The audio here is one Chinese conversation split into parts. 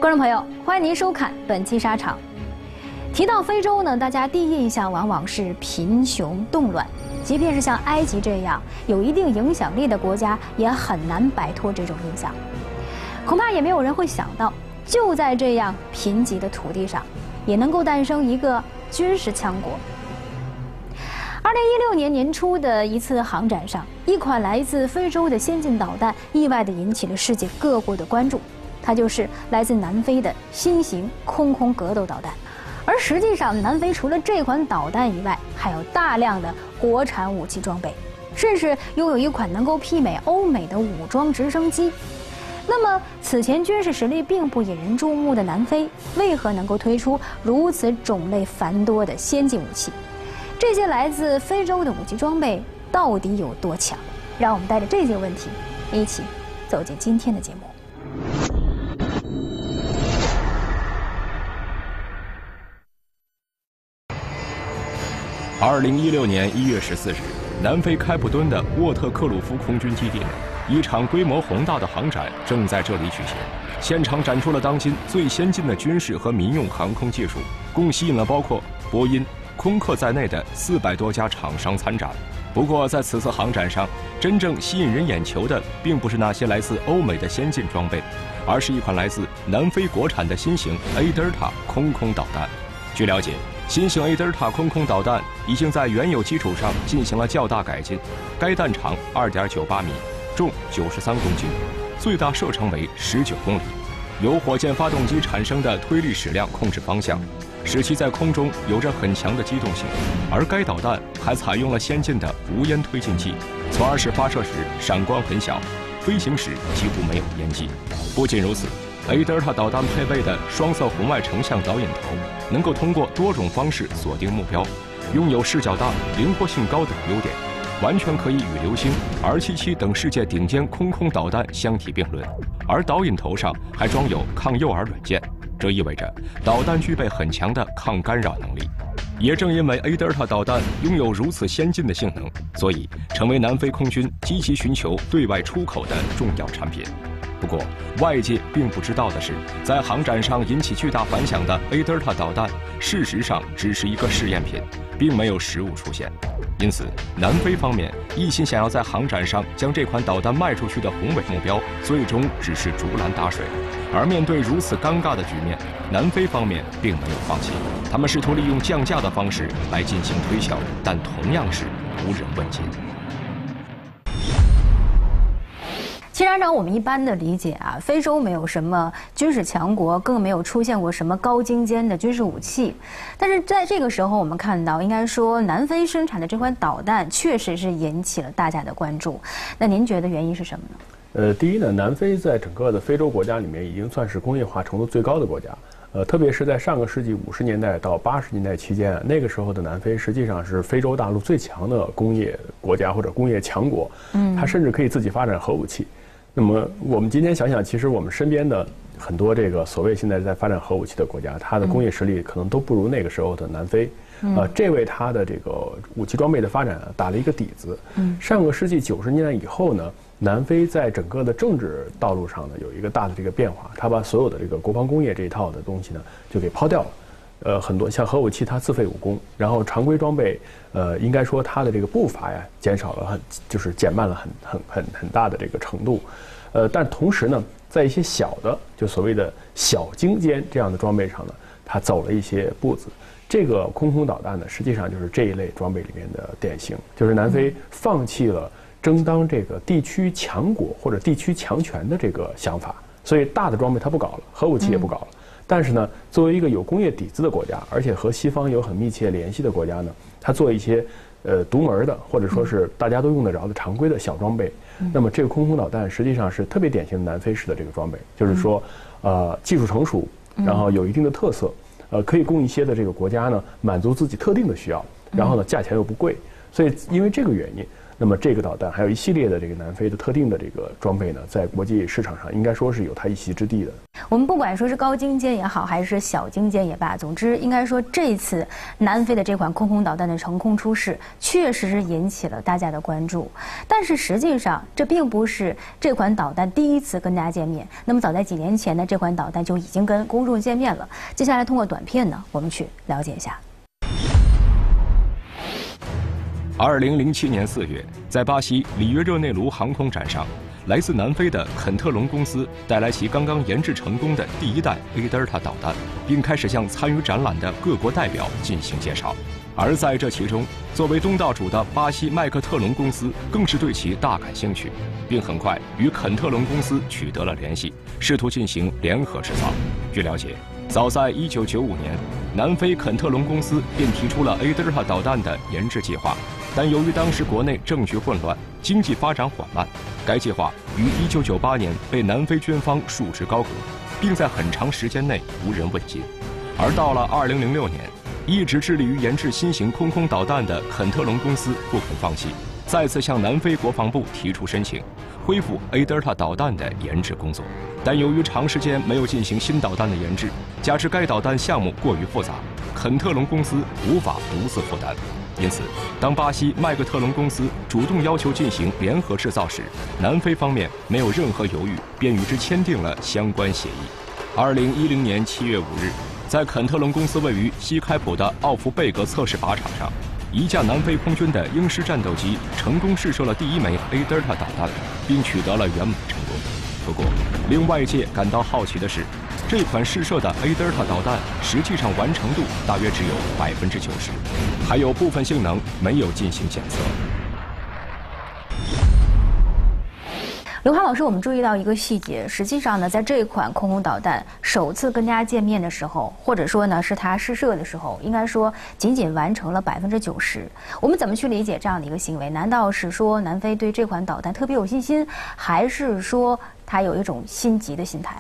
观众朋友，欢迎您收看本期沙场。提到非洲呢，大家第一印象往往是贫穷动乱，即便是像埃及这样有一定影响力的国家，也很难摆脱这种印象。恐怕也没有人会想到，就在这样贫瘠的土地上，也能够诞生一个军事强国。2016年年初的一次航展上，一款来自非洲的先进导弹意外地引起了世界各国的关注。它就是来自南非的新型空格斗导弹。而实际上，南非除了这款导弹以外，还有大量的国产武器装备，甚至拥有一款能够媲美欧美的武装直升机。那么，此前军事实力并不引人注目的南非，为何能够推出如此种类繁多的先进武器？这些来自非洲的武器装备到底有多强？让我们带着这些问题，一起走进今天的节目。 2016年1月14日，南非开普敦的沃特克鲁夫空军基地内，一场规模宏大的航展正在这里举行。现场展出了当今最先进的军事和民用航空技术，共吸引了包括波音、空客在内的400多家厂商参展。不过，在此次航展上，真正吸引人眼球的，并不是那些来自欧美的先进装备，而是一款来自南非国产的新型 A 德尔塔空导弹。据了解，新型 A 德尔塔空导弹已经在原有基础上进行了较大改进，该弹长2.98米，重93公斤，最大射程为19公里，由火箭发动机产生的推力矢量控制方向，使其在空中有着很强的机动性。而该导弹还采用了先进的无烟推进器，从而使发射时闪光很小，飞行时几乎没有烟迹。不仅如此，A 德尔塔导弹配备的双色红外成像导引头，能够通过多种方式锁定目标，拥有视角大、灵活性高等优点，完全可以与流星、R77等世界顶尖空导弹相提并论。而导引头上还装有抗诱饵软件，这意味着导弹具备很强的抗干扰能力。也正因为 A 德尔塔导弹拥有如此先进的性能，所以成为南非空军积极寻求对外出口的重要产品。不过，外界并不知道的是，在航展上引起巨大反响的 A 德尔塔导弹，事实上只是一个试验品，并没有实物出现。因此，南非方面一心想要在航展上将这款导弹卖出去的宏伟目标，最终只是竹篮打水。而面对如此尴尬的局面，南非方面并没有放弃，他们试图利用降价的方式来进行推销，但同样是无人问津。 其实按照我们一般的理解啊，非洲没有什么军事强国，更没有出现过什么高精尖的军事武器。但是在这个时候，我们看到，应该说南非生产的这款导弹确实是引起了大家的关注。那您觉得原因是什么呢？ 第一呢，南非在整个的非洲国家里面已经算是工业化程度最高的国家。特别是在上个世纪50年代到80年代期间，那个时候的南非实际上是非洲大陆最强的工业国家或者工业强国。它甚至可以自己发展核武器。那么我们今天想想，其实我们身边的很多这个所谓现在在发展核武器的国家，它的工业实力可能都不如那个时候的南非。这为它的这个武器装备的发展打了一个底子。上个世纪90年代以后呢，南非在整个的政治道路上呢有一个大的这个变化，它把所有的这个国防工业这一套的东西呢就给抛掉了。很多像核武器它自废武功，然后常规装备，应该说它的这个步伐呀减少了就是减慢了很大的这个程度。但同时呢，在一些小的就所谓的小精尖这样的装备上呢，它走了一些步子。这个空导弹呢，实际上就是这一类装备里面的典型，就是南非放弃了争当这个地区强国或者地区强权的这个想法，所以大的装备它不搞了，核武器也不搞了。但是呢，作为一个有工业底子的国家，而且和西方有很密切联系的国家呢，它做一些独门的或者说是大家都用得着的常规的小装备。那么这个空导弹实际上是特别典型的南非式的这个装备，就是说技术成熟，然后有一定的特色，可以供一些的这个国家呢满足自己特定的需要，然后呢价钱又不贵。所以因为这个原因， 那么这个导弹还有一系列的这个南非的特定的这个装备呢，在国际市场上应该说是有它一席之地的。 我们不管说是高精尖也好，还是小精尖也罢，总之应该说这次南非的这款空空导弹的成功出世，确实是引起了大家的关注。但是实际上，这并不是这款导弹第一次跟大家见面。那么早在几年前呢，这款导弹就已经跟公众见面了。接下来通过短片呢，我们去了解一下。 2007年4月，在巴西里约热内卢航空展上，来自南非的肯特隆公司带来其刚刚研制成功的第一代 A 德尔塔导弹，并开始向参与展览的各国代表进行介绍。而在这其中，作为东道主的巴西麦克特隆公司更是对其大感兴趣，并很快与肯特隆公司取得了联系，试图进行联合制造。据了解，早在1995年，南非肯特隆公司便提出了 A 德尔塔导弹的研制计划。但由于当时国内政局混乱，经济发展缓慢，该计划于1998年被南非军方束之高阁，并在很长时间内无人问津。而到了2006年，一直致力于研制新型空空导弹的肯特隆公司不肯放弃，再次向南非国防部提出申请，恢复 A 德尔塔导弹的研制工作。但由于长时间没有进行新导弹的研制，加之该导弹项目过于复杂，肯特隆公司无法独自负担。因此，当巴西麦克特隆公司主动要求进行联合制造时，南非方面没有任何犹豫，便与之签订了相关协议。2010年7月5日，在肯特隆公司位于西开普的奥弗贝格测试靶场上，一架南非空军的鹰狮战斗机成功试射了第一枚 A 德尔塔导弹，并取得了圆满成功。不过，令外界感到好奇的是，这款试射的 A 德尔塔导弹实际上完成度大约只有90%，还有部分性能没有进行检测。 刘华老师，我们注意到一个细节，实际上呢，在这款空空导弹首次跟大家见面的时候，或者说呢是它试射的时候，应该说仅仅完成了90%。我们怎么去理解这样的一个行为？难道是说南非对这款导弹特别有信心，还是说它有一种心急的心态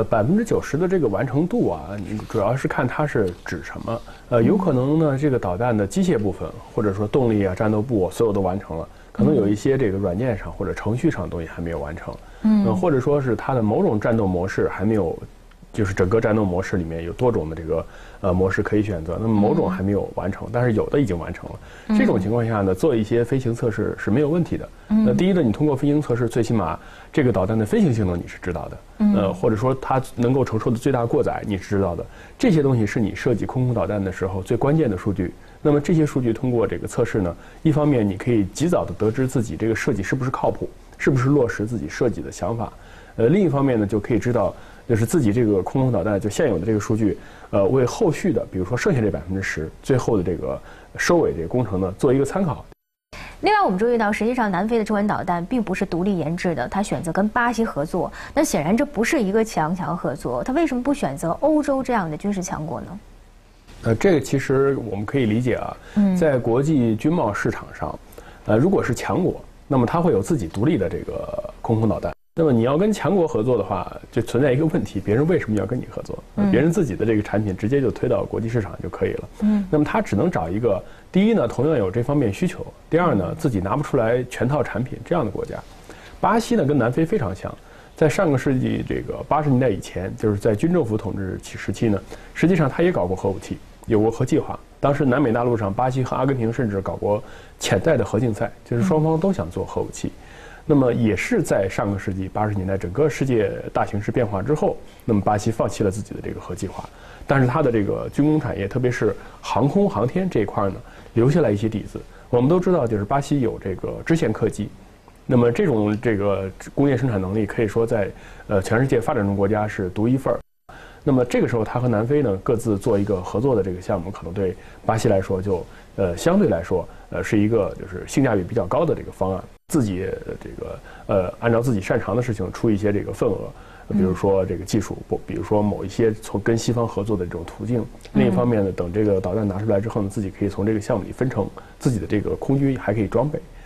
？90%的这个完成度啊，你主要是看它是指什么。有可能呢，这个导弹的机械部分，或者说动力啊、战斗部所有都完成了，可能有一些这个软件上或者程序上的东西还没有完成。或者说是它的某种战斗模式还没有，就是整个战斗模式里面有多种的这个模式可以选择，那么某种还没有完成，但是有的已经完成了。这种情况下呢，做一些飞行测试是没有问题的。那第一呢，你通过飞行测试，最起码这个导弹的飞行性能你是知道的，或者说它能够承受的最大过载你是知道的。这些东西是你设计空空导弹的时候最关键的数据。那么这些数据通过这个测试呢，一方面你可以及早的得知自己这个设计是不是靠谱，是不是落实自己设计的想法。另一方面呢，就可以知道就是自己这个空空导弹就现有的这个数据，为后续的比如说剩下这10%最后的这个收尾这个工程呢做一个参考。 另外，我们注意到，实际上南非的这款导弹并不是独立研制的，它选择跟巴西合作。那显然这不是一个强强合作，它为什么不选择欧洲这样的军事强国呢？ 这个其实我们可以理解啊，在国际军贸市场上，如果是强国，那么它会有自己独立的这个空空导弹。那么你要跟强国合作的话，就存在一个问题：别人为什么要跟你合作？别人自己的这个产品直接就推到国际市场就可以了。那么他只能找一个第一呢，同样有这方面需求；第二呢，自己拿不出来全套产品这样的国家。巴西呢，跟南非非常像。在上个世纪这个80年代以前，就是在军政府统治时期呢，实际上他也搞过核武器，有过核计划。当时南美大陆上，巴西和阿根廷甚至搞过潜在的核竞赛，就是双方都想做核武器。那么也是在上个世纪80年代，整个世界大形势变化之后，那么巴西放弃了自己的这个核计划，但是它的这个军工产业，特别是航空航天这一块呢，留下来一些底子。我们都知道，就是巴西有这个支线客机。那么这种这个工业生产能力可以说在全世界发展中国家是独一份儿。那么这个时候，它和南非呢各自做一个合作的这个项目，可能对巴西来说就相对来说是一个就是性价比比较高的这个方案。自己这个按照自己擅长的事情出一些这个份额，比如说这个技术，比如说某一些从跟西方合作的这种途径。另一方面呢，等这个导弹拿出来之后呢，自己可以从这个项目里分成自己的这个空军还可以装备。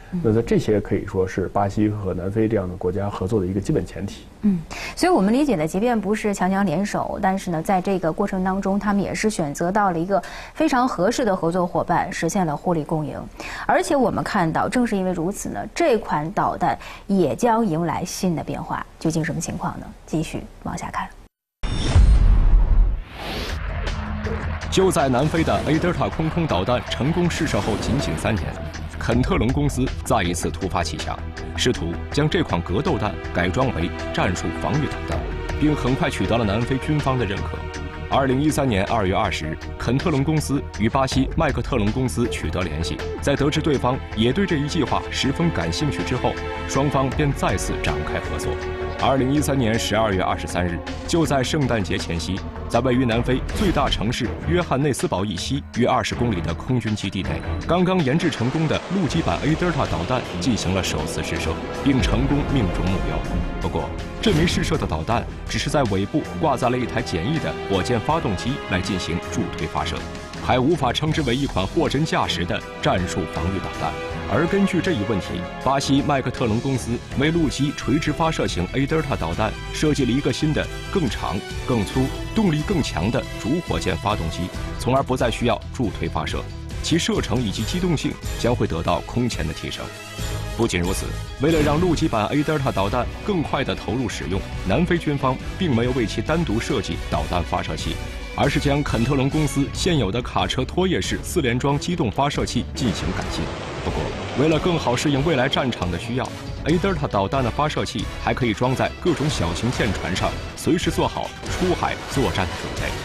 那在这些可以说是巴西和南非这样的国家合作的一个基本前提。 所以我们理解的，即便不是强强联手，但是呢，在这个过程当中，他们也是选择到了一个非常合适的合作伙伴，实现了互利共赢。而且我们看到，正是因为如此呢，这款导弹也将迎来新的变化。究竟什么情况呢？继续往下看。 就在南非的 A 德尔塔空空导弹成功试射后仅仅3年，肯特隆公司再一次突发奇想，试图将这款格斗弹改装为战术防御导弹，并很快取得了南非军方的认可。2013年2月20日，肯特隆公司与巴西麦克特隆公司取得联系，在得知对方也对这一计划十分感兴趣之后，双方便再次展开合作。2013年12月23日，就在圣诞节前夕，在位于南非最大城市约翰内斯堡以西约20公里的空军基地内，刚刚研制成功的陆基版 A 德尔塔导弹进行了首次试射，并成功命中目标。不过，这枚试射的导弹只是在尾部挂载了一台简易的火箭发动机来进行助推发射，还无法称之为一款货真价实的战术防御导弹。而根据这一问题，巴西麦克特隆公司为陆基垂直发射型 A 德尔塔导弹设计了一个新的、更长、更粗、动力更强的主火箭发动机，从而不再需要助推发射，其射程以及机动性将会得到空前的提升。不仅如此，为了让陆基版 A 德尔塔导弹更快地投入使用，南非军方并没有为其单独设计导弹发射器，而是将肯特隆公司现有的卡车拖曳式4联装机动发射器进行改进。不过，为了更好适应未来战场的需要， A 德尔塔导弹的发射器还可以装在各种小型舰船上，随时做好出海作战的准备。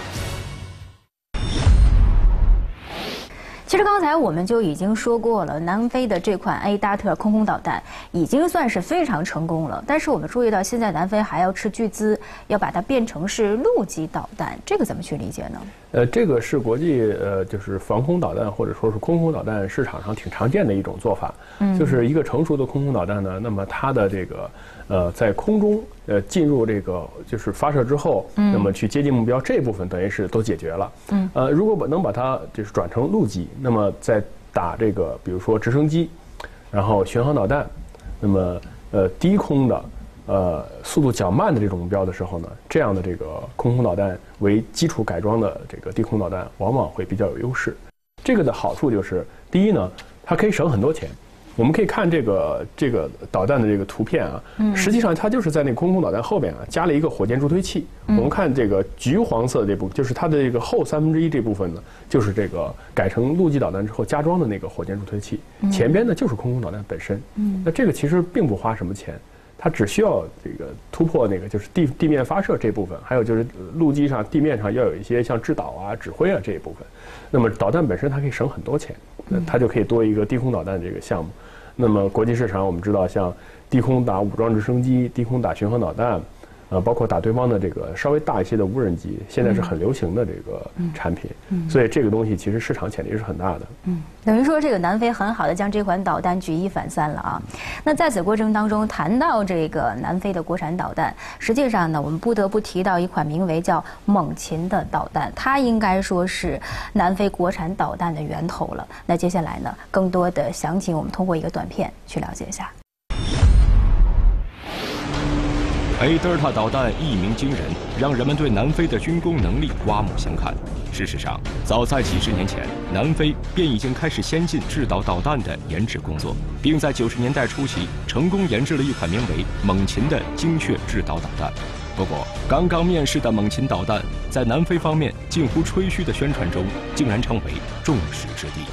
其实刚才我们就已经说过了，南非的这款 A 达特空空导弹已经算是非常成功了。但是我们注意到，现在南非还要斥巨资要把它变成是陆基导弹，这个怎么去理解呢？ 这个是国际就是防空导弹或者说是空空导弹市场上挺常见的一种做法。就是一个成熟的空空导弹呢，那么它的这个在空中进入这个就是发射之后，那么去接近目标这部分等于是都解决了。如果能把它就是转成陆基，那么在打这个比如说直升机，然后巡航导弹，那么低空的速度较慢的这种目标的时候呢，这样的这个空空导弹为基础改装的这个低空导弹往往会比较有优势。这个的好处就是，第一呢，它可以省很多钱。我们可以看这个导弹的这个图片啊，实际上它就是在那个空空导弹后边啊加了一个火箭助推器。我们看这个橘黄色的这部分，就是它的这个后1/3这部分呢，就是这个改成陆基导弹之后加装的那个火箭助推器。前边呢就是空空导弹本身。那这个其实并不花什么钱。它只需要这个突破那个就是地面发射这部分，还有就是陆基上地面上要有一些像制导啊、指挥啊这一部分。那么导弹本身它可以省很多钱，它就可以多一个低空导弹这个项目。那么国际市场我们知道，像低空打武装直升机、低空打巡航导弹，包括打对方的这个稍微大一些的无人机，现在是很流行的这个产品。所以这个东西其实市场潜力是很大的。 等于说这个南非很好的将这款导弹举一反三了啊。那在此过程当中，谈到这个南非的国产导弹，实际上呢，我们不得不提到一款名为叫猛禽的导弹，它应该说是南非国产导弹的源头了。那接下来呢，更多的详情我们通过一个短片去了解一下。 A 德尔塔导弹一鸣惊人，让人们对南非的军工能力刮目相看。事实上，早在几十年前，南非便已经开始先进制导导弹的研制工作，并在90年代初期成功研制了一款名为“猛禽”的精确制导导弹。不过，刚刚面世的猛禽导弹在南非方面近乎吹嘘的宣传中，竟然成为众矢之的。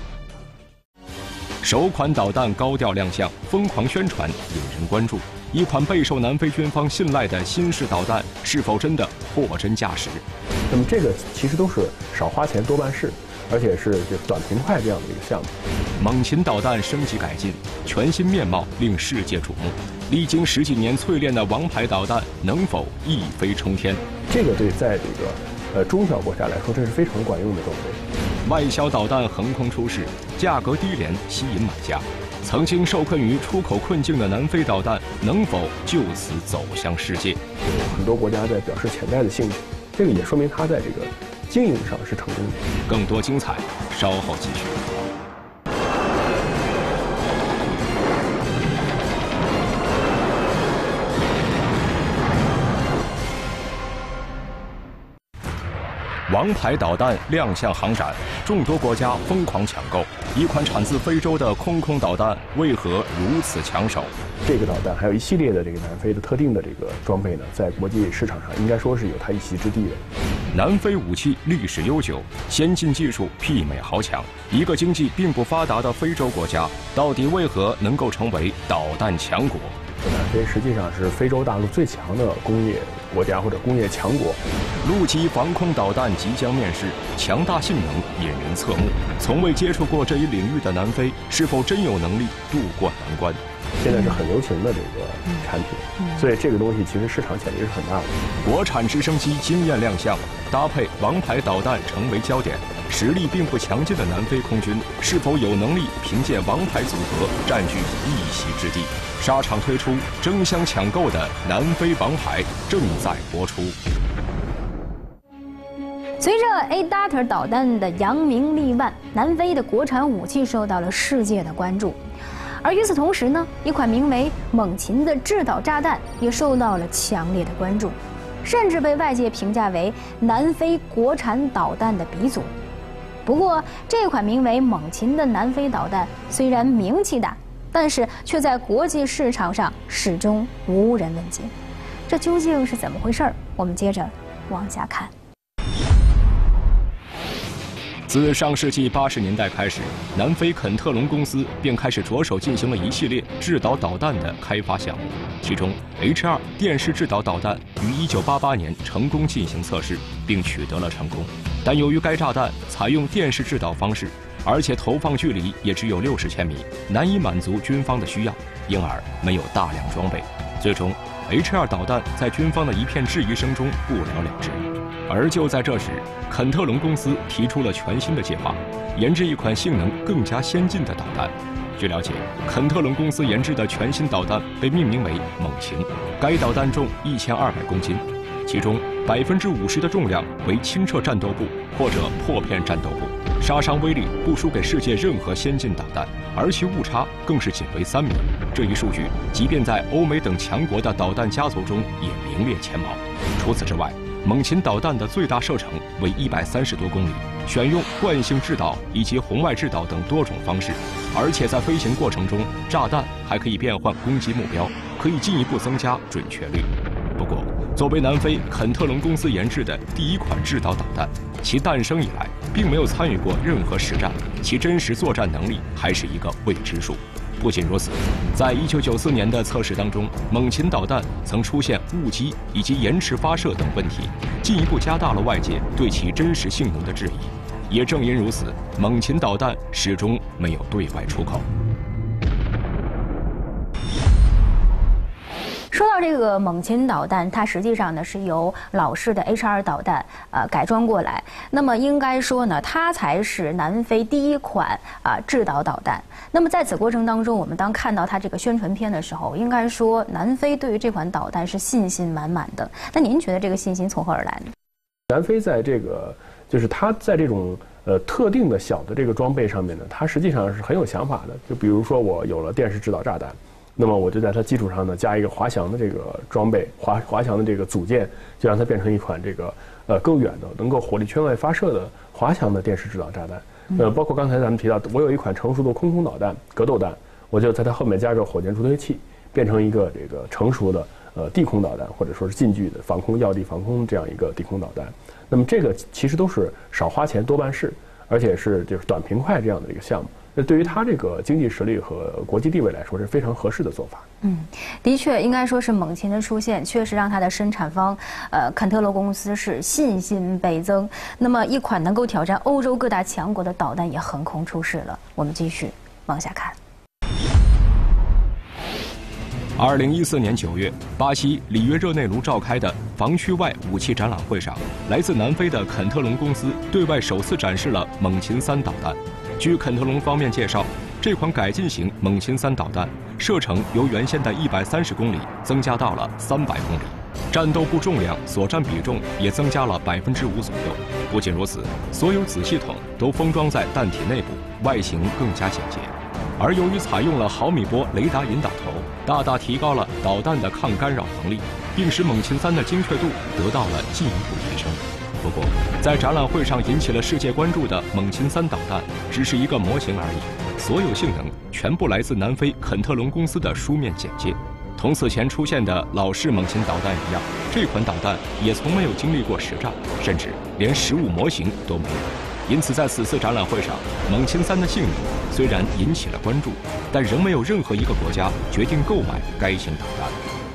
首款导弹高调亮相，疯狂宣传，引人关注。一款备受南非军方信赖的新式导弹，是否真的货真价实？ 那么这个其实都是少花钱多办事，而且是就短平快这样的一个项目。 猛禽导弹升级改进，全新面貌令世界瞩目。历经10几年淬炼的王牌导弹，能否一飞冲天？ 这个对在这个中小国家来说，这是非常管用的装备。 外销导弹横空出世，价格低廉，吸引买家。曾经受困于出口困境的南非导弹，能否就此走向世界？ 有很多国家在表示潜在的兴趣，这个也说明它在这个经营上是成功的。 更多精彩，稍后继续。 王牌导弹亮相航展，众多国家疯狂抢购。一款产自非洲的空导弹为何如此抢手？ 这个导弹还有一系列的这个南非的特定的这个装备呢，在国际市场上应该说是有它一席之地的。 南非武器历史悠久，先进技术媲美豪强。一个经济并不发达的非洲国家，到底为何能够成为导弹强国？ 南非实际上是非洲大陆最强的工业国家或者工业强国。 陆基防空导弹即将面世，强大性能引人侧目。从未接触过这一领域的南非，是否真有能力渡过难关？ 现在是很流行的这个产品，所以这个东西其实市场潜力是很大的。 国产直升机惊艳亮相，搭配王牌导弹成为焦点。实力并不强劲的南非空军是否有能力凭借王牌组合占据一席之地？沙场推出争相抢购的南非王牌正在播出。 随着 A-Darter 导弹的扬名立万，南非的国产武器受到了世界的关注。而与此同时呢，一款名为猛禽的制导炸弹也受到了强烈的关注，甚至被外界评价为南非国产导弹的鼻祖。不过，这款名为猛禽的南非导弹虽然名气大，但是却在国际市场上始终无人问津。这究竟是怎么回事？我们接着往下看。 自上世纪80年代开始，南非肯特隆公司便开始着手进行了一系列制导导弹的开发项目，其中 H2 电势制导导弹于1988年成功进行测试，并取得了成功。但由于该炸弹采用电势制导方式，而且投放距离也只有60千米，难以满足军方的需要，因而没有大量装备。最终 H2 导弹在军方的一片质疑声中不了了之。而就在这时，肯特隆公司提出了全新的计划，研制一款性能更加先进的导弹。据了解，肯特隆公司研制的全新导弹被命名为猛禽，该导弹重1200公斤，其中50%的重量为轻撤战斗部或者破片战斗部，杀伤威力不输给世界任何先进导弹，而其误差更是仅为3米。这一数据即便在欧美等强国的导弹家族中也名列前茅。除此之外，猛禽导弹的最大射程为130多公里，选用惯性制导以及红外制导等多种方式，而且在飞行过程中，炸弹还可以变换攻击目标，可以进一步增加准确率。不过，作为南非肯特隆公司研制的第一款制导导弹，其诞生以来并没有参与过任何实战，其真实作战能力还是一个未知数。不仅如此，在1994年的测试当中，猛禽导弹曾出现误击以及延迟发射等问题，进一步加大了外界对其真实性能的质疑。也正因如此，猛禽导弹始终没有对外出口。 说到这个猛禽导弹，它实际上呢是由老式的 H2 导弹改装过来。那么应该说呢，它才是南非第一款制导导弹。那么在此过程当中，我们当看到它这个宣传片的时候，应该说南非对于这款导弹是信心满满的。那您觉得这个信心从何而来呢？ 南非在这个就是它在这种特定的小的这个装备上面呢，它实际上是很有想法的。就比如说我有了电势制导炸弹。那么我就在它基础上呢加一个滑翔的这个装备，滑翔的这个组件，就让它变成一款这个更远的能够火力圈外发射的滑翔的电势制导炸弹。包括刚才咱们提到，我有一款成熟的空导弹格斗弹，我就在它后面加个火箭助推器，变成一个这个成熟的地空导弹，或者说是近距的防空要地防空这样一个地空导弹。那么这个其实都是少花钱多办事，而且是就是短平快这样的一个项目。那对于它这个经济实力和国际地位来说是非常合适的做法。 的确，应该说是猛禽的出现，确实让它的生产方肯特隆公司是信心倍增。那么，一款能够挑战欧洲各大强国的导弹也横空出世了。我们继续往下看。 2014年9月，巴西里约热内卢召开的防区外武器展览会上，来自南非的肯特隆公司对外首次展示了猛禽3导弹。据肯特隆方面介绍，这款改进型猛禽3导弹射程由原先的130公里增加到了300公里，战斗部重量所占比重也增加了5%左右。不仅如此，所有子系统都封装在弹体内部，外形更加简洁。而由于采用了毫米波雷达引导头，大大提高了导弹的抗干扰能力，并使猛禽3的精确度得到了进一步提升。 不过，在展览会上引起了世界关注的猛禽3导弹只是一个模型而已，所有性能全部来自南非肯特隆公司的书面简介。同此前出现的老式猛禽导弹一样，这款导弹也从没有经历过实战，甚至连实物模型都没有。因此，在此次展览会上，猛禽3的性能虽然引起了关注，但仍没有任何一个国家决定购买该型导弹。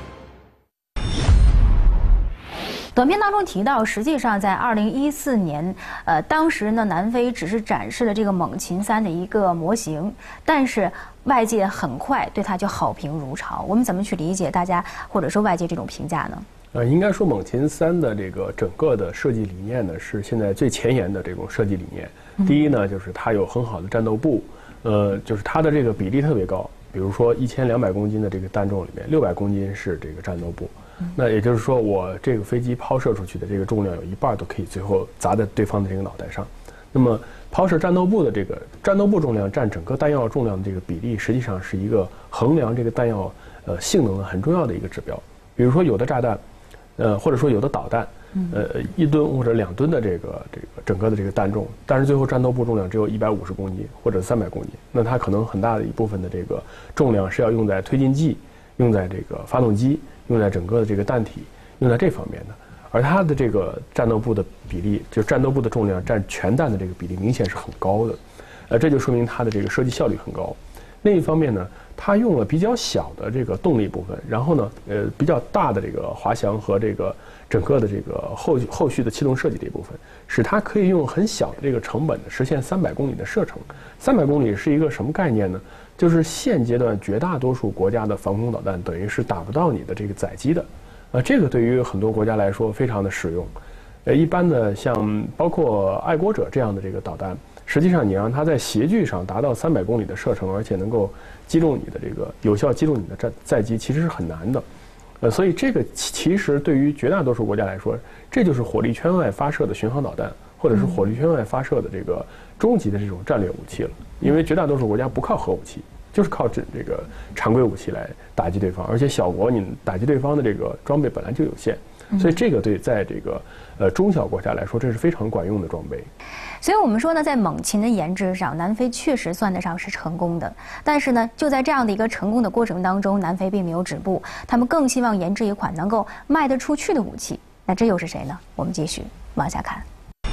短片当中提到，实际上在2014年，当时呢，南非只是展示了这个猛禽3的一个模型，但是外界很快对它就好评如潮。我们怎么去理解大家或者说外界这种评价呢？ 应该说猛禽3的这个整个的设计理念呢，是现在最前沿的这种设计理念。第一呢，就是它有很好的战斗部，就是它的这个比例特别高。比如说1200公斤的这个弹重里面，600公斤是这个战斗部。那也就是说，我这个飞机抛射出去的这个重量有一半都可以最后砸在对方的这个脑袋上。那么抛射战斗部的这个战斗部重量占整个弹药重量的这个比例，实际上是一个衡量这个弹药性能的很重要的一个指标。比如说有的炸弹，或者说有的导弹，1吨或者2吨的这个整个的这个弹重，但是最后战斗部重量只有150公斤或者300公斤，那它可能很大的一部分的这个重量是要用在推进剂、用在这个发动机、用在整个的这个弹体、用在这方面的。而它的这个战斗部的比例，就战斗部的重量占全弹的这个比例明显是很高的，这就说明它的这个设计效率很高。另一方面呢，它用了比较小的这个动力部分，然后呢，比较大的这个滑翔和这个整个的这个后续的气动设计这一部分，使它可以用很小的这个成本实现300公里的射程。300公里是一个什么概念呢？就是现阶段绝大多数国家的防空导弹等于是打不到你的这个载机的。这个对于很多国家来说非常的实用。一般的像包括爱国者这样的这个导弹，实际上你让它在斜距上达到300公里的射程，而且能够击中你的这个有效击中你的载机，其实是很难的。所以这个其实对于绝大多数国家来说，这就是火力圈外发射的巡航导弹，或者是火力圈外发射的这个终极的这种战略武器了。因为绝大多数国家不靠核武器，就是靠这个常规武器来打击对方，而且小国你打击对方的这个装备本来就有限，所以这个对在这个中小国家来说，这是非常管用的装备。 所以我们说呢，在猛禽的研制上，南非确实算得上是成功的。但是呢，就在这样的一个成功的过程当中，南非并没有止步，他们更希望研制一款能够卖得出去的武器。那这又是谁呢？我们继续往下看。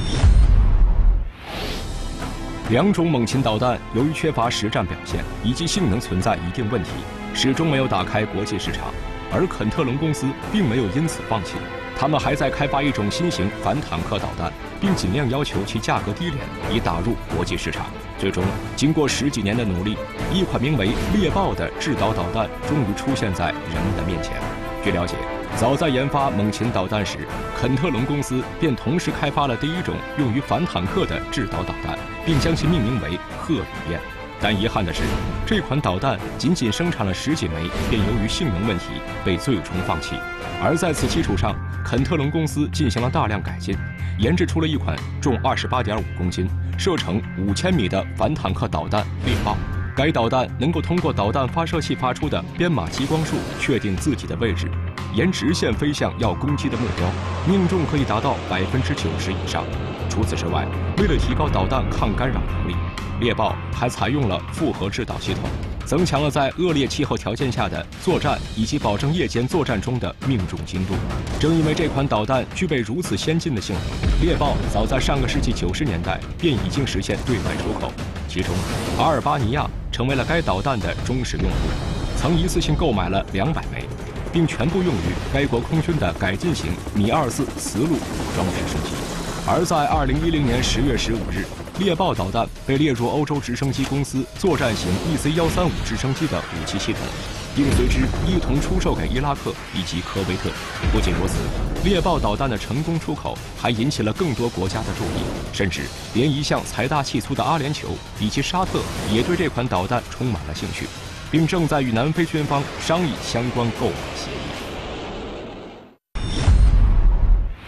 2种猛禽导弹由于缺乏实战表现以及性能存在一定问题，始终没有打开国际市场。而肯特隆公司并没有因此放弃，他们还在开发一种新型反坦克导弹，并尽量要求其价格低廉，以打入国际市场。最终，经过10几年的努力，一款名为猎豹的制导导弹终于出现在人们的面前。据了解，早在研发猛禽导弹时，肯特隆公司便同时开发了第一种用于反坦克的制导导弹，并将其命名为鹤羽燕。但遗憾的是，这款导弹仅仅生产了10几枚，便由于性能问题被最终放弃。而在此基础上，肯特隆公司进行了大量改进，研制出了一款重28.5公斤、射程5000米的反坦克导弹猎豹。该导弹能够通过导弹发射器发出的编码激光束确定自己的位置，沿直线飞向要攻击的目标，命中可以达到90%以上。除此之外，为了提高导弹抗干扰能力，猎豹还采用了复合制导系统，增强了在恶劣气候条件下的作战以及保证夜间作战中的命中精度。正因为这款导弹具备如此先进的性能，猎豹早在上个世纪90年代便已经实现对外出口，其中阿尔巴尼亚成为了该导弹的忠实用户，曾一次性购买了200枚，并全部用于该国空军的改进型米24磁路装备升级。而在2010年10月15日，猎豹导弹被列入欧洲直升机公司作战型 EC-135直升机的武器系统，并随之一同出售给伊拉克以及科威特。不仅如此，猎豹导弹的成功出口还引起了更多国家的注意，甚至连一向财大气粗的阿联酋以及沙特也对这款导弹充满了兴趣，并正在与南非军方商议相关购买协议。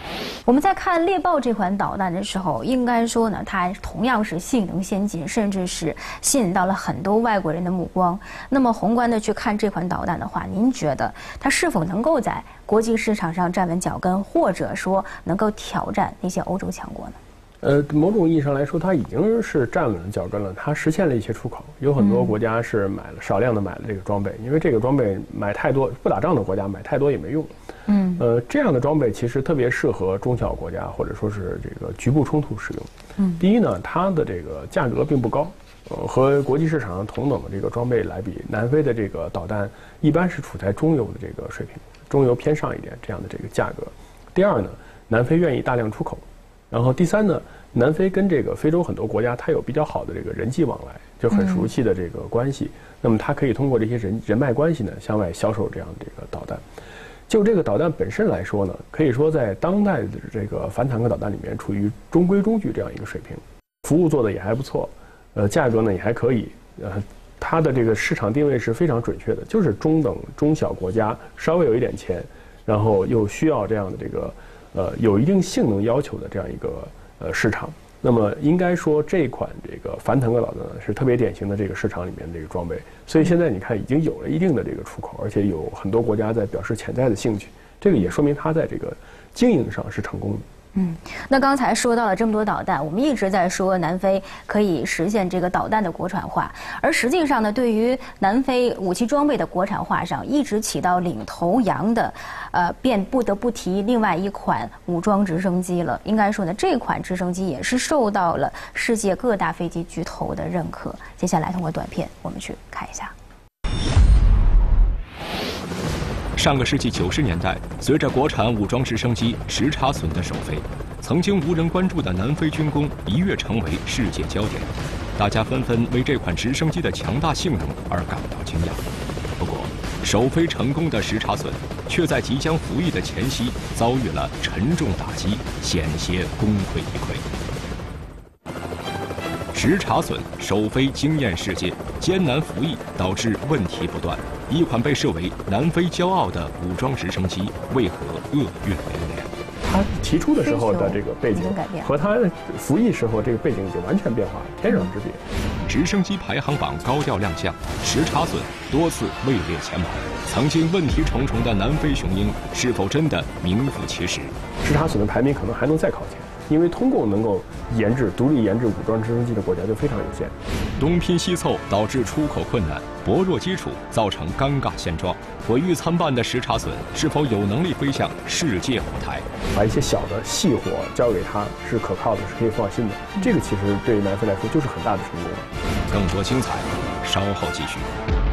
我们在看猎豹这款导弹的时候，应该说呢，它同样是性能先进，甚至是吸引到了很多外国人的目光。那么宏观的去看这款导弹的话，您觉得它是否能够在国际市场上站稳脚跟，或者说能够挑战那些欧洲强国呢？ 某种意义上来说，它已经是站稳了脚跟了。它实现了一些出口，有很多国家是少量的买了这个装备，因为这个装备买太多，不打仗的国家买太多也没用。这样的装备其实特别适合中小国家或者说是这个局部冲突使用。第一呢，它的这个价格并不高，和国际市场上同等的这个装备来比，南非的这个导弹一般是处在中游的这个水平，中游偏上一点这样的这个价格。第二呢，南非愿意大量出口。然后第三呢，南非跟这个非洲很多国家，它有比较好的这个人际往来，就很熟悉的这个关系。那么它可以通过这些人脉关系呢，向外销售这样的这个导弹。就这个导弹本身来说呢，可以说在当代的这个反坦克导弹里面，处于中规中矩这样一个水平，服务做的也还不错，价格呢也还可以，它的这个市场定位是非常准确的，就是中等中小国家稍微有一点钱，然后又需要这样的这个。有一定性能要求的这样一个市场，那么应该说这款这个反坦克导弹呢是特别典型的这个市场里面的这个装备，所以现在你看已经有了一定的这个出口，而且有很多国家在表示潜在的兴趣，这个也说明它在这个经营上是成功的。 那刚才说到了这么多导弹，我们一直在说南非可以实现这个导弹的国产化，而实际上呢，对于南非武器装备的国产化上一直起到领头羊的，便不得不提另外一款武装直升机了。应该说呢，这款直升机也是受到了世界各大飞机巨头的认可。接下来通过短片，我们去看一下。 上个世纪90年代，随着国产武装直升机什察隼的首飞，曾经无人关注的南非军工一跃成为世界焦点，大家纷纷为这款直升机的强大性能而感到惊讶。不过，首飞成功的什察隼却在即将服役的前夕遭遇了沉重打击，险些功亏一篑。什察隼首飞惊艳世界，艰难服役导致问题不断。一款被视为南非骄傲的武装直升机，为何厄运连连？ 他提出的时候的这个背景和他服役时候这个背景已经完全变化，天壤之别。 直升机排行榜高调亮相，什察隼多次位列前茅。曾经问题重重的南非雄鹰，是否真的名副其实？ 什察隼的排名可能还能再靠前。因为通过能够独立研制武装直升机的国家就非常有限， 东拼西凑导致出口困难，薄弱基础造成尴尬现状。毁誉参半的什察隼是否有能力飞向世界舞台？ 把一些小的细活交给他是可靠的，是可以放心的。这个其实对南非来说就是很大的成功了。 更多精彩，稍后继续。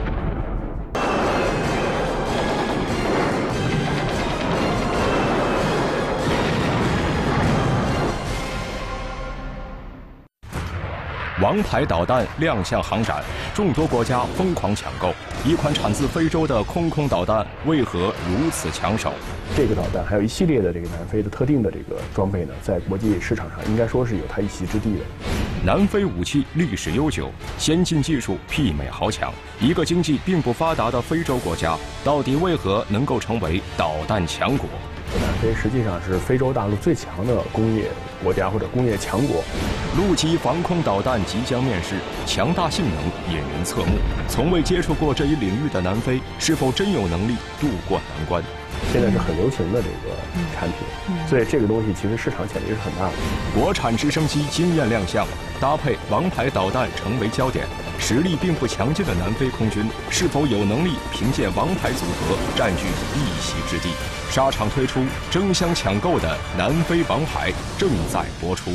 王牌导弹亮相航展，众多国家疯狂抢购。一款产自非洲的空导弹为何如此抢手？ 这个导弹还有一系列的这个南非的特定的这个装备呢，在国际市场上应该说是有它一席之地的。 南非武器历史悠久，先进技术媲美豪强。一个经济并不发达的非洲国家，到底为何能够成为导弹强国？ 南非实际上是非洲大陆最强的工业国家或者工业强国。 陆基防空导弹即将面世，强大性能引人侧目。从未接触过这一领域的南非，是否真有能力渡过难关？ 现在是很流行的这个产品，所以这个东西其实市场潜力是很大的。 国产直升机惊艳亮相，搭配王牌导弹成为焦点。实力并不强劲的南非空军是否有能力凭借王牌组合占据一席之地？沙场推出争相抢购的南非王牌正在播出。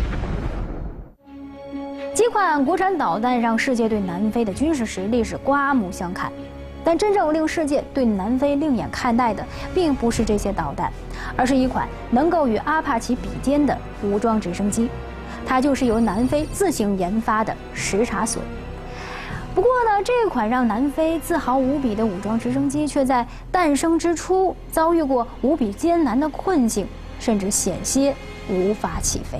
几款国产导弹让世界对南非的军事实力是刮目相看，但真正令世界对南非另眼看待的，并不是这些导弹，而是一款能够与阿帕奇比肩的武装直升机，它就是由南非自行研发的什察隼。不过呢，这款让南非自豪无比的武装直升机，却在诞生之初遭遇过无比艰难的困境，甚至险些无法起飞。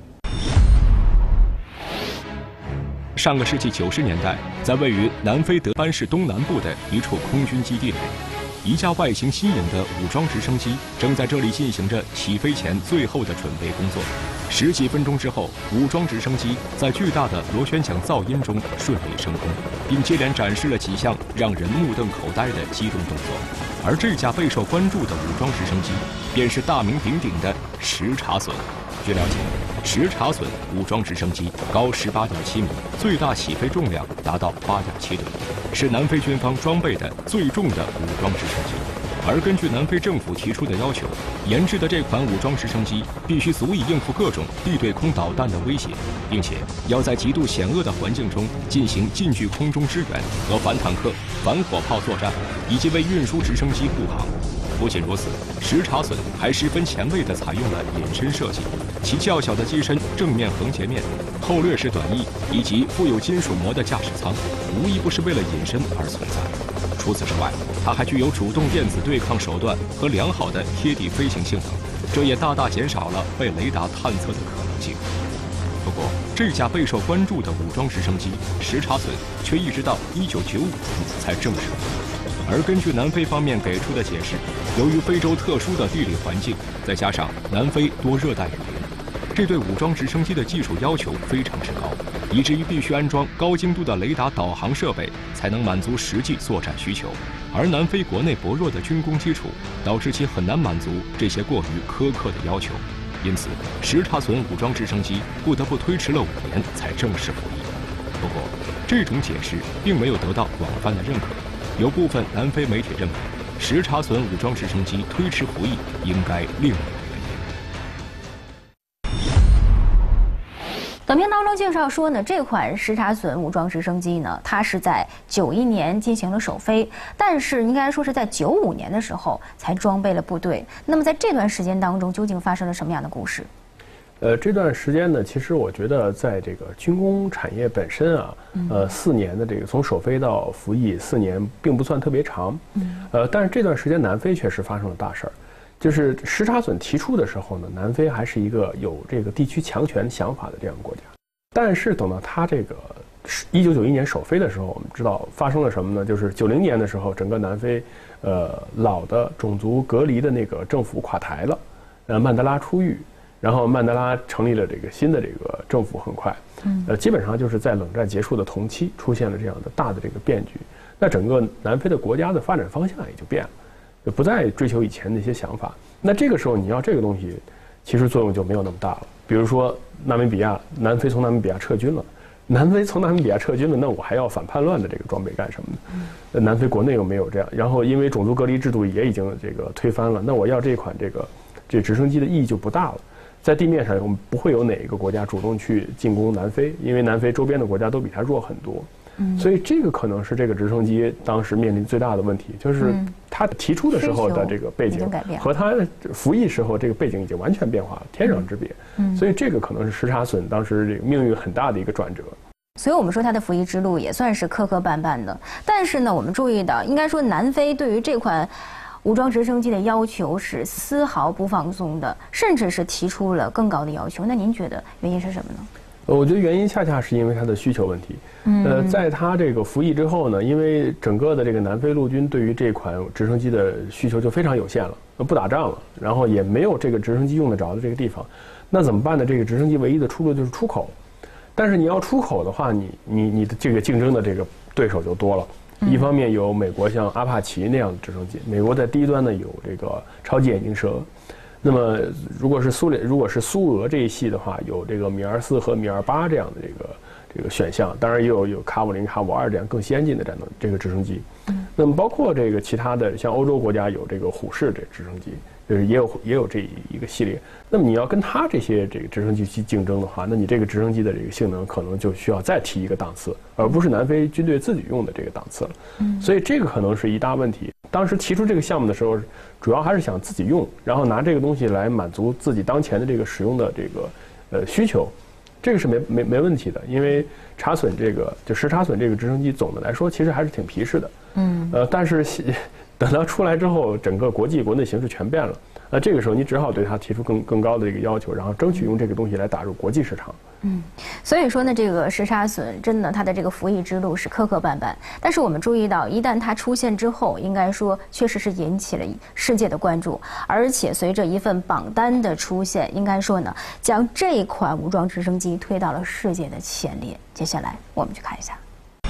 上个世纪90年代，在位于南非德班市东南部的一处空军基地里， 一架外形新颖的武装直升机正在这里进行着起飞前最后的准备工作。10几分钟之后，武装直升机在巨大的螺旋桨噪音中顺利升空，并接连展示了几项让人目瞪口呆的机动动作。而这架备受关注的武装直升机，便是大名鼎鼎的什察隼。据了解，什察隼武装直升机高18.7米，最大起飞重量达到8.7吨，是南非军方装备的最重的武装直升机。而根据南非政府提出的要求，研制的这款武装直升机必须足以应付各种地对空导弹的威胁，并且要在极度险恶的环境中进行近距空中支援和反坦克、反火炮作战，以及为运输直升机护航。不仅如此，什察隼还十分前卫地采用了隐身设计，其较小的机身正面横截面、后掠式短翼以及附有金属膜的驾驶舱，无一不是为了隐身而存在。除此之外，它还具有主动电子对抗手段和良好的贴地飞行性能，这也大大减少了被雷达探测的可能性。不过，这架备受关注的武装直升机什察隼却一直到1995年才正式服役。而根据南非方面给出的解释，由于非洲特殊的地理环境，再加上南非多热带雨林，这对武装直升机的技术要求非常之高，以至于必须安装高精度的雷达导航设备，才能满足实际作战需求。而南非国内薄弱的军工基础，导致其很难满足这些过于苛刻的要求。因此，什察隼武装直升机不得不推迟了5年才正式服役。不过，这种解释并没有得到广泛的认可。有部分南非媒体认为，什察隼武装直升机推迟服役应该另有原因。 短片当中介绍说呢，这款什察隼武装直升机呢，它是在91年进行了首飞，但是应该说是在95年的时候才装备了部队。那么在这段时间当中，究竟发生了什么样的故事？ 这段时间呢，其实我觉得在这个军工产业本身啊，4年的这个从首飞到服役4年并不算特别长，但是这段时间南非确实发生了大事儿，就是什察隼提出的时候呢，南非还是一个有这个地区强权想法的这样的国家，但是等到他这个1991年首飞的时候，我们知道发生了什么呢？就是90年的时候，整个南非老的种族隔离的那个政府垮台了，曼德拉出狱。然后曼德拉成立了这个新的这个政府，很快，基本上就是在冷战结束的同期出现了这样的大的这个变局。那整个南非的国家的发展方向也就变了，就不再追求以前那些想法。那这个时候你要这个东西，其实作用就没有那么大了。比如说南非从纳米比亚撤军了，南非从纳米比亚撤军了，那我还要反叛乱的这个装备干什么呢？南非国内又没有这样，然后因为种族隔离制度也已经这个推翻了，那我要这款这直升机的意义就不大了。在地面上，我们不会有哪一个国家主动去进攻南非，因为南非周边的国家都比它弱很多。所以这个可能是这个直升机当时面临最大的问题，就是它提出的时候的这个背景和它服役时候这个背景已经完全变化了，天壤之别。所以这个可能是什察隼当时这个命运很大的一个转折。 所以我们说他的服役之路也算是磕磕绊绊的。但是呢，我们注意到，应该说南非对于这款武装直升机的要求是丝毫不放松的，甚至是提出了更高的要求。那您觉得原因是什么呢？ 我觉得原因恰恰是因为它的需求问题。在它这个服役之后呢，因为整个的这个南非陆军对于这款直升机的需求就非常有限了，不打仗了，然后也没有这个直升机用得着的这个地方，那怎么办呢？这个直升机唯一的出路就是出口。但是你要出口的话，你的这个竞争的这个对手就多了。一方面有美国像阿帕奇那样的直升机，美国在低端呢有这个超级眼镜蛇，那么如果是苏俄这一系的话，有这个米24和米28这样的这个选项，当然也有卡50、卡52这样更先进的战斗这个直升机。那么包括这个其他的像欧洲国家有这个虎式这直升机，就是也有这一个系列。那么你要跟它这些这个直升机去竞争的话，那你这个直升机的这个性能可能就需要再提一个档次，而不是南非军队自己用的这个档次了。所以这个可能是一大问题。当时提出这个项目的时候，主要还是想自己用，然后拿这个东西来满足自己当前的这个使用的这个需求，这个是没问题的。因为什察隼这个直升机总的来说其实还是挺皮实的。但是等到出来之后，整个国内形势全变了。 那这个时候你只好对它提出更高的这个要求，然后争取用这个东西来打入国际市场。 所以说呢，这个石叉隼真的它的这个服役之路是磕磕绊绊，但是我们注意到，一旦它出现之后，应该说确实是引起了世界的关注，而且随着一份榜单的出现，应该说呢，将这款武装直升机推到了世界的前列。接下来我们去看一下。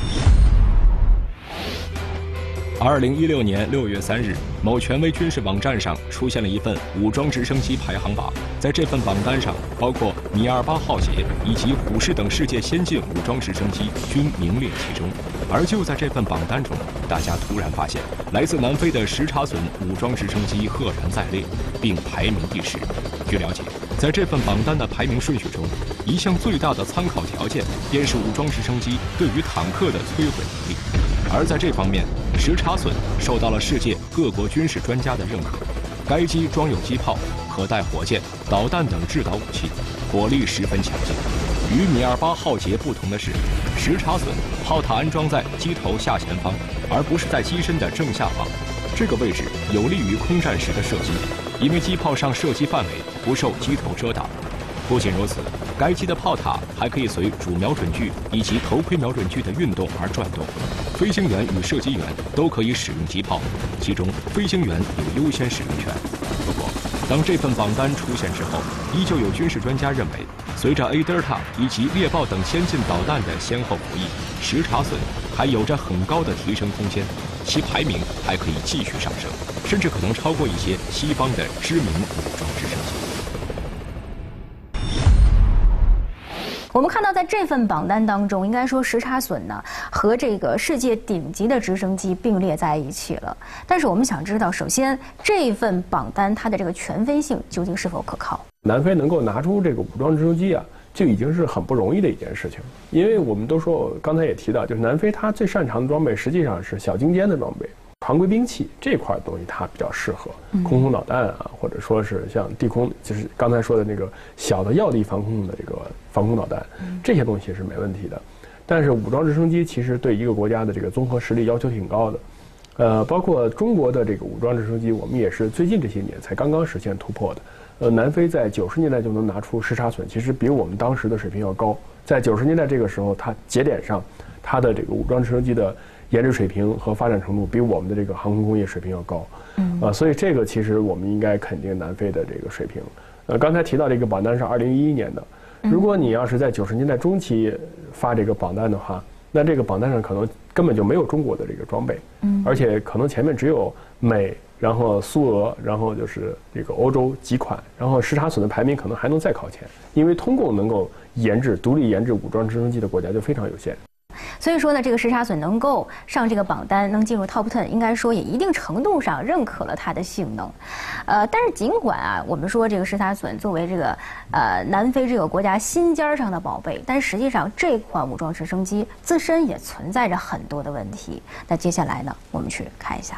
2016年6月3日，某权威军事网站上出现了一份武装直升机排行榜。在这份榜单上，包括米28号捷以及虎式等世界先进武装直升机均名列其中。而就在这份榜单中，大家突然发现，来自南非的石叉隼武装直升机赫然在列，并排名第10。据了解，在这份榜单的排名顺序中，一项最大的参考条件便是武装直升机对于坦克的摧毁能力。而在这方面，石叉隼受到了世界各国军事专家的认可。该机装有机炮、可带火箭、导弹等制导武器，火力十分强劲。与米28号捷不同的是，石叉隼炮塔安装在机头下前方，而不是在机身的正下方。这个位置有利于空战时的射击，因为机炮上射击范围不受机头遮挡。不仅如此，该机的炮塔还可以随主瞄准具以及头盔瞄准具的运动而转动。飞行员与射击员都可以使用机炮，其中飞行员有优先使用权。不过，当这份榜单出现之后，依旧有军事专家认为，随着 A 德尔塔以及猎豹等先进导弹的先后服役，石叉隼还有着很高的提升空间，其排名还可以继续上升，甚至可能超过一些西方的知名武装直升机。 我们看到，在这份榜单当中，应该说石叉隼呢和这个世界顶级的直升机并列在一起了。但是我们想知道，首先这份榜单它的这个权威性究竟是否可靠？ 南非能够拿出这个武装直升机啊，就已经是很不容易的一件事情。因为我们都说，刚才也提到，就是南非它最擅长的装备实际上是小精尖的装备。常规兵器这块东西它比较适合，空空导弹啊，或者说是像地空，就是刚才说的那个小的要地防空的这个防空导弹，这些东西是没问题的。但是武装直升机其实对一个国家的这个综合实力要求挺高的，包括中国的这个武装直升机，我们也是最近这些年才刚刚实现突破的。南非在90年代就能拿出石叉隼，其实比我们当时的水平要高。在90年代这个时候，它节点上，它的这个武装直升机的研制水平和发展程度比我们的这个航空工业水平要高，所以这个其实我们应该肯定南非的这个水平。刚才提到这个榜单是2011年的，如果你要是在90年代中期发这个榜单的话，那这个榜单上可能根本就没有中国的这个装备，而且可能前面只有美，然后苏俄，然后就是这个欧洲几款，然后石叉隼的排名可能还能再靠前，因为通共能够独立研制武装直升机的国家就非常有限。 所以说呢，这个石叉隼能够上这个榜单，能进入 Top 10，应该说也一定程度上认可了它的性能。但是尽管啊，我们说这个石叉隼作为这个南非这个国家心尖上的宝贝，但实际上这款武装直升机自身也存在着很多的问题。那接下来呢，我们去看一下。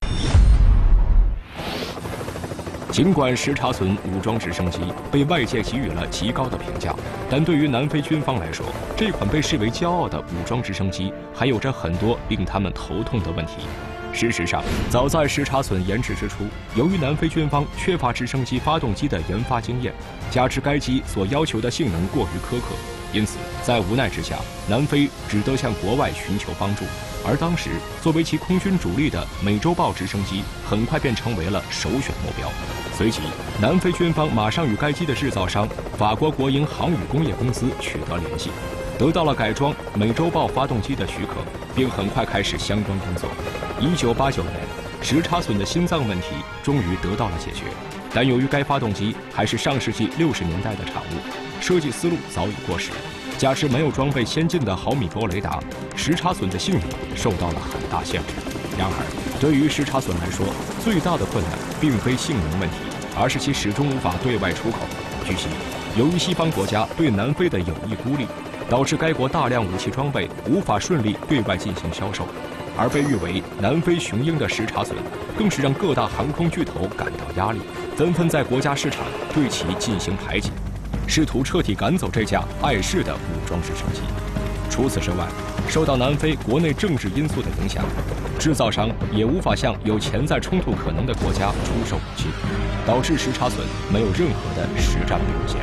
尽管石叉隼武装直升机被外界给予了极高的评价，但对于南非军方来说，这款被视为骄傲的武装直升机还有着很多令他们头痛的问题。事实上，早在石叉隼研制之初，由于南非军方缺乏直升机发动机的研发经验，加之该机所要求的性能过于苛刻，因此在无奈之下，南非只得向国外寻求帮助。而当时作为其空军主力的美洲豹直升机很快便成为了首选目标。随即，南非军方马上与该机的制造商法国国营航宇工业公司取得联系，得到了改装美洲豹发动机的许可，并很快开始相关工作。1989年，石叉隼的心脏问题终于得到了解决，但由于该发动机还是上世纪60年代的产物，设计思路早已过时，加之没有装备先进的毫米波雷达，石叉隼的性能受到了很大限制。然而，对于石叉隼来说，最大的困难并非性能问题，而是其始终无法对外出口。据悉，由于西方国家对南非的有意孤立，导致该国大量武器装备无法顺利对外进行销售，而被誉为南非雄鹰的石叉隼，更是让各大航空巨头感到压力，纷纷在国家市场对其进行排挤，试图彻底赶走这架碍事的武装直升机。除此之外，受到南非国内政治因素的影响， 制造商也无法向有潜在冲突可能的国家出售武器，导致什察隼没有任何的实战表现。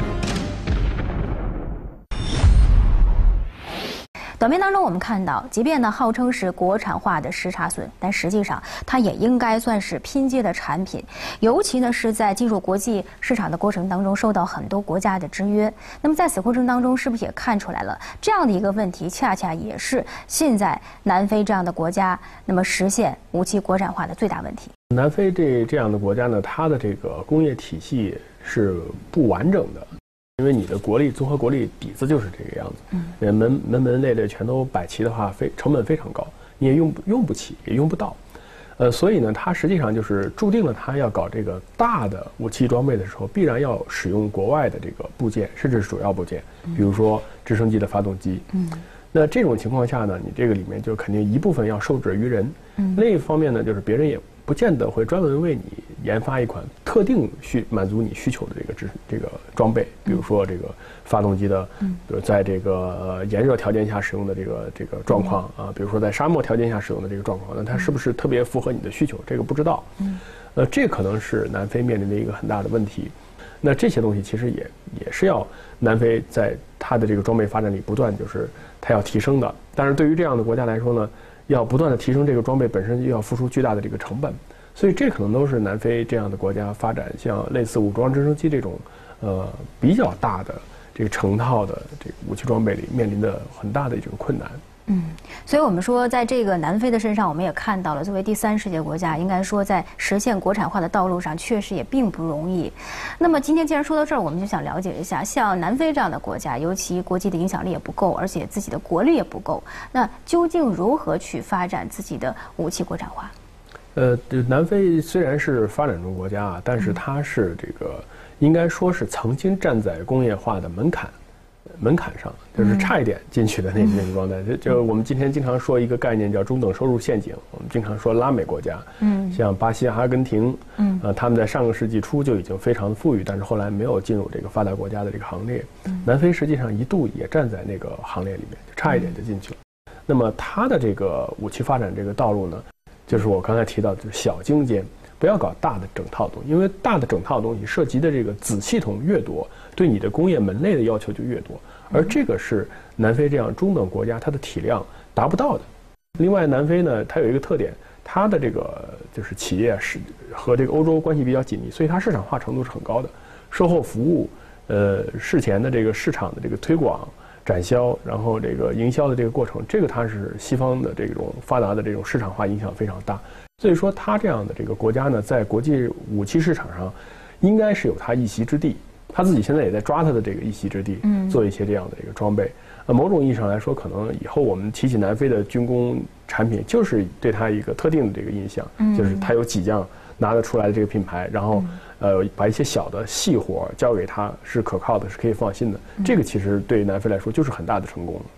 短片当中，我们看到，即便呢号称是国产化的什察隼，但实际上它也应该算是拼接的产品，尤其呢是在进入国际市场的过程当中，受到很多国家的制约。那么在此过程当中，是不是也看出来了这样的一个问题？恰恰也是现在南非这样的国家，那么实现武器国产化的最大问题。 南非这样的国家呢，它的这个工业体系是不完整的。因为你的综合国力底子就是这个样子，门类全都摆齐的话，成本非常高，你也用不起，也用不到，所以呢，它实际上就是注定了它要搞这个大的武器装备的时候，必然要使用国外的这个部件，甚至是主要部件，比如说直升机的发动机。那这种情况下呢，你这个里面就肯定一部分要受制于人，另一方面呢，就是别人也不见得会专门为你研发一款特定满足你需求的这个装备，比如说这个发动机的，比如在这个炎热条件下使用的这个状况啊，比如说在沙漠条件下使用的这个状况，那它是不是特别符合你的需求？这个不知道。这可能是南非面临的一个很大的问题。那这些东西其实也是要南非在它的这个装备发展里不断就是它要提升的。但是对于这样的国家来说呢，要不断的提升这个装备本身就要付出巨大的这个成本，所以这可能都是南非这样的国家发展像类似武装直升机这种比较大的这个成套的这个武器装备里面临的很大的这个困难。 所以我们说，在这个南非的身上，我们也看到了，作为第三世界国家，应该说在实现国产化的道路上，确实也并不容易。那么今天既然说到这儿，我们就想了解一下，像南非这样的国家，尤其国际的影响力也不够，而且自己的国力也不够，那究竟如何去发展自己的武器国产化？ 南非虽然是发展中国家啊，但是它是这个应该说是曾经站在工业化的门槛上，就是差一点进去的那种状态。就我们今天经常说一个概念叫中等收入陷阱，我们经常说拉美国家，像巴西、阿根廷，他们在上个世纪初就已经非常富裕，但是后来没有进入这个发达国家的这个行列。南非实际上一度也站在那个行列里面，就差一点就进去了。那么它的这个武器发展这个道路呢，就是我刚才提到的，就是小精尖，不要搞大的整套东西，因为大的整套东西涉及的这个子系统越多，对你的工业门类的要求就越多，而这个是南非这样中等国家它的体量达不到的。另外，南非呢，它有一个特点，它的这个就是企业是和这个欧洲关系比较紧密，所以它市场化程度是很高的。售后服务，事前的这个市场的这个推广、展销，然后这个营销的这个过程，这个它是西方的这种发达的这种市场化影响非常大。所以说，它这样的这个国家呢，在国际武器市场上，应该是有它一席之地。他自己现在也在抓他的这个一席之地，做一些这样的这个装备。某种意义上来说，可能以后我们提起南非的军工产品，就是对它一个特定的这个印象，就是它有几样拿得出来的这个品牌，然后把一些小的细活交给他是可靠的，是可以放心的。这个其实对南非来说就是很大的成功。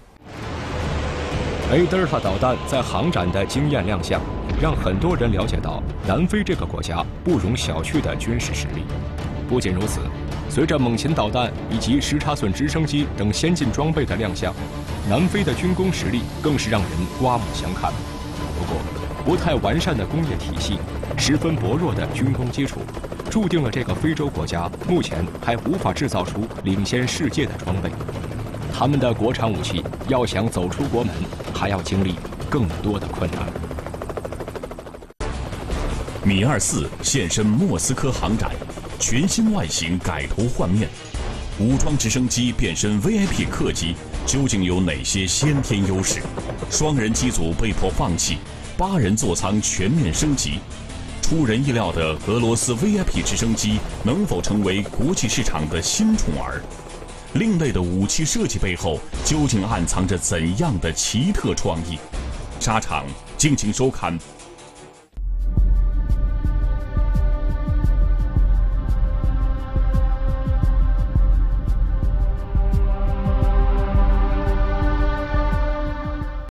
A德尔塔导弹在航展的惊艳亮相，让很多人了解到南非这个国家不容小觑的军事实力。不仅如此，随着猛禽导弹以及什察隼直升机等先进装备的亮相，南非的军工实力更是让人刮目相看。不过，不太完善的工业体系，十分薄弱的军工基础，注定了这个非洲国家目前还无法制造出领先世界的装备。他们的国产武器要想走出国门，还要经历更多的困难。 米24现身莫斯科航展，全新外形改头换面，武装直升机变身 VIP 客机，究竟有哪些先天优势？双人机组被迫放弃，8人座舱全面升级。出人意料的俄罗斯 VIP 直升机能否成为国际市场的新宠儿？另类的武器设计背后究竟暗藏着怎样的奇特创意？沙场，敬请收看